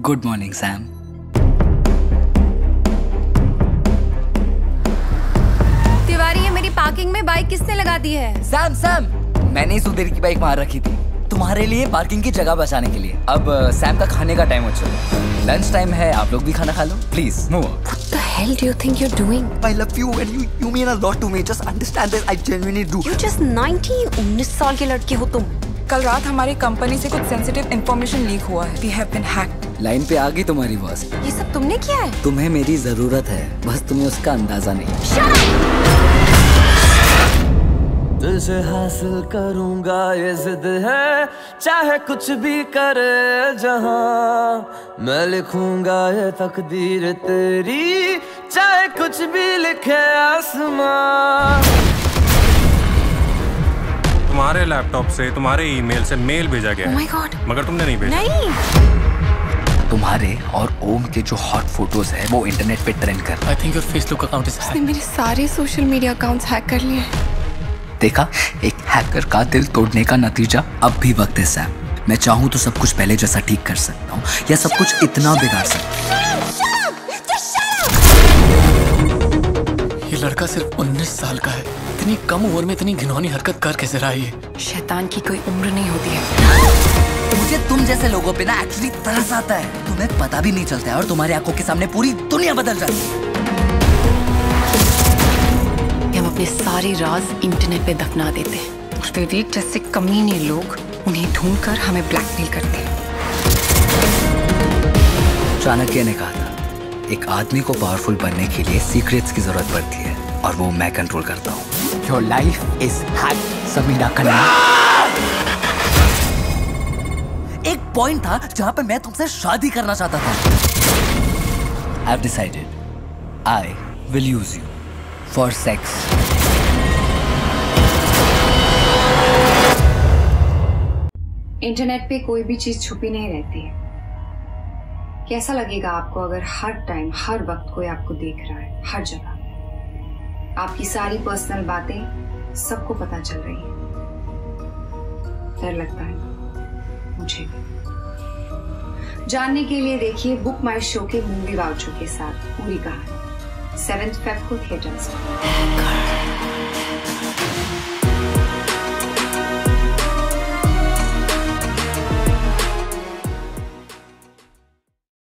Good morning Sam. Tiwari, ये मेरी parking में बाइक किसने लगा दी है? सैम सैम, मैंने इस उधर की बाइक वहां रखी थी तुम्हारे लिए पार्किंग की जगह बचाने के लिए। अब सैम का खाने का टाइम हो चुका है, लंच टाइम है, आप लोग भी खाना खा लो please. Move on. What the hell do you think you're doing? I love you and you mean a lot to me. Just understand this, I genuinely do. You're just 19, 19 साल के लड़के हो तुम। कल रात हमारी कंपनी से कुछ सेंसिटिव इंफॉर्मेशन लीक हुआ है। We have been hacked. Line पे आ गई तुम्हारी बॉस। ये सब तुमने किया है? तुम्हें मेरी जरूरत है, बस तुम्हें उसका अंदाजा नहीं। तुझे हासिल करूंगा ये जिद है, चाहे कुछ भी करे जहां। मैं लिखूंगा ये तकदीर तेरी, चाहे कुछ भी लिखे आसमां। तुम्हारे लैपटॉप से तुम्हारे ईमेल से मेल भेजा गया है। Oh my God. मगर तुमने नहीं भेजा। नहीं। तुम्हारे और ओम के जो हॉट फोटोज है वो इंटरनेट पे ट्रेंड कर। I think your Facebook account is उसने मेरे सारे सोशल मीडिया अकाउंट्स हैक कर लिए। देखा, एक हैकर का दिल तोड़ने का नतीजा। अब भी वक्त है सैम, मैं चाहूँ तो सब कुछ पहले जैसा ठीक कर सकता हूँ या सब कुछ इतना बिगाड़ सकता हूँ। ये लड़का सिर्फ 19 साल का है, इतनी कम उम्र में इतनी घिनौनी हरकत कर कैसे रहा है? शैतान की कोई उम्र नहीं होती है। मुझे तुम जैसे लोगों पे ना एक्चुअली तरस आता है, तुम्हें पता भी नहीं चलता है और तुम्हारी आंखों के सामने पूरी दुनिया बदल जाती है। हम अपने सारे राज इंटरनेट पे दफना देते हैं और विवेक जैसे कमीने लोग उन्हें ढूंढकर हमें ब्लैकमेल करते हैं। चाणक्य ने कहा था, एक आदमी को पावरफुल बनने के लिए सीक्रेट्स की जरूरत पड़ती है और वो मैं कंट्रोल करता हूँ। Your life is hacked, Sabina Khanna. एक पॉइंट था जहाँ पे मैं तुमसे शादी करना चाहता था। I've decided, I will use you for sex. Internet पे कोई भी चीज छुपी नहीं रहती है। कैसा लगेगा आपको अगर हर टाइम हर वक्त कोई आपको देख रहा है, हर जगह आपकी सारी पर्सनल बातें सबको पता चल रही है? डर लगता है मुझे भी। जानने के लिए देखिए बुक माई शो के मूवी वाउचर के साथ पूरी कहानी 7 फेब को थिएटर्स में।